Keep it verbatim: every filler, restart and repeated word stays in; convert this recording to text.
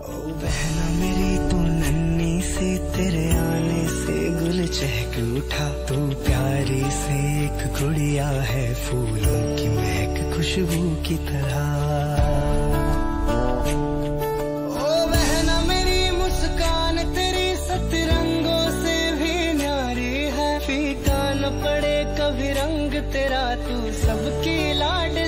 ओ बहना मेरी तू नन्ही सी, तेरे आने से गुल चहक उठा। तू प्यारी से एक गुड़िया है, फूलों की महक खुशबू की तरह। ओ बहना मेरी मुस्कान तेरी सतरंगों से भी न्यारी है। फीका न पड़े कभी रंग तेरा, तू सबकी लाड